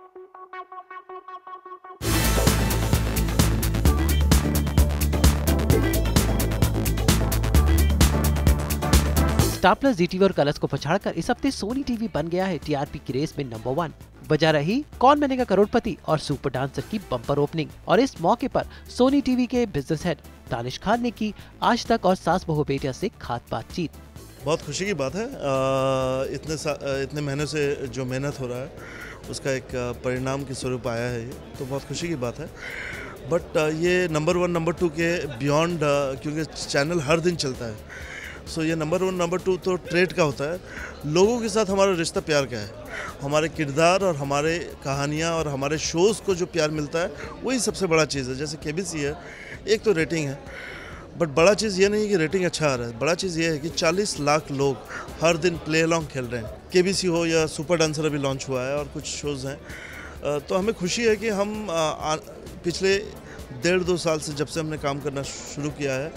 Star Plus, Zee TV और Colors को पछाड़कर इस हफ्ते सोनी टीवी बन गया है टीआरपी की रेस में नंबर 1। बजा रही कौन बनेगा करोड़पति और सुपर डांसर की बम्पर ओपनिंग। और इस मौके पर सोनी टीवी के बिजनेस हेड दानिश खान ने की आज तक और सास बहू बेटिया से खास बातचीत। बहुत खुशी की बात है, इतने महीनों से जो मेहनत हो रहा है उसका एक परिणाम के स्वरूप आया है, ये तो बहुत खुशी की बात है। बट ये नंबर 1 नंबर 2 के बियॉन्ड, क्योंकि चैनल हर दिन चलता है, सो ये नंबर 1 नंबर 2 तो ट्रेड का होता है। लोगों के साथ हमारा रिश्ता प्यार का है, हमारे किरदार और हमारे कहानियाँ और हमारे शोज़ को जो प्यार मिलता है वही सबसे बड़ा चीज़ है। जैसे केबीसी है, एक तो रेटिंग है, बट बड़ा चीज़ ये नहीं है कि रेटिंग अच्छा आ रहा है, बड़ा चीज़ ये है कि 40 लाख लोग हर दिन प्ले अलॉन्ग खेल रहे हैं। केबीसी हो या सुपर डांसर अभी लॉन्च हुआ है और कुछ शोज़ हैं, तो हमें खुशी है कि हम पिछले 1.5-2 साल से जब से हमने काम करना शुरू किया है,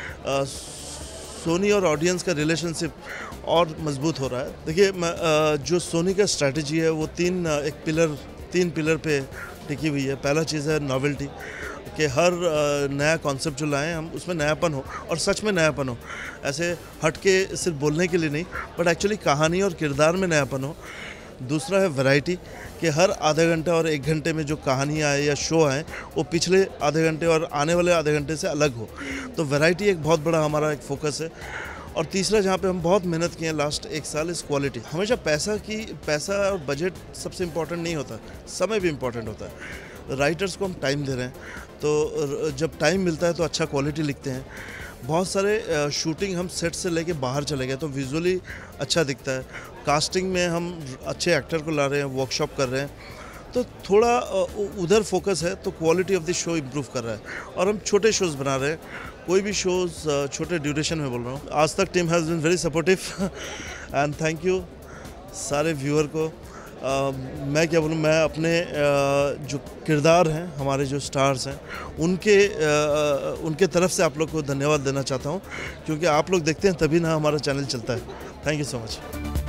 सोनी और ऑडियंस का रिलेशनशिप और मजबूत हो रहा है। देखिए, जो सोनी का स्ट्रैटेजी है वो 3 पिलर पे टिकी हुई है। पहला चीज़ है नॉवेल्टी, कि हर नया कॉन्सेप्ट जो लाएं हम उसमें नयापन हो और सच में नयापन हो, ऐसे हट के सिर्फ बोलने के लिए नहीं, बट एक्चुअली कहानी और किरदार में नयापन हो। दूसरा है वैरायटी, कि हर आधे घंटे और 1 घंटे में जो कहानियाँ आए या शो आए वो पिछले आधे घंटे और आने वाले आधे घंटे से अलग हो, तो वैरायटी एक बहुत बड़ा हमारा एक फोकस है। और तीसरा, जहाँ पे हम बहुत मेहनत किए हैं लास्ट 1 साल, इस क्वालिटी। हमेशा पैसा और बजट सबसे इम्पोर्टेंट नहीं होता, समय भी इम्पोर्टेंट होता है। राइटर्स को हम टाइम दे रहे हैं, तो जब टाइम मिलता है तो अच्छा क्वालिटी लिखते हैं। बहुत सारे शूटिंग हम सेट से लेके बाहर चले गए तो विजुअली अच्छा दिखता है। कास्टिंग में हम अच्छे एक्टर को ला रहे हैं, वर्कशॉप कर रहे हैं, तो थोड़ा उधर फोकस है, तो quality of the show improve कर रहा है। और हम छोटे शोज़ बना रहे हैं, कोई भी शोज़ छोटे ड्यूरेशन में बोल रहा हूँ। आज तक team has been very supportive and thank you सारे व्यूअर को। मैं क्या बोलूँ, मैं अपने जो किरदार हैं, हमारे जो स्टार्स हैं, उनके तरफ से आप लोग को धन्यवाद देना चाहता हूँ, क्योंकि आप लोग देखते हैं तभी ना हमारा चैनल चलता है। Thank you so much.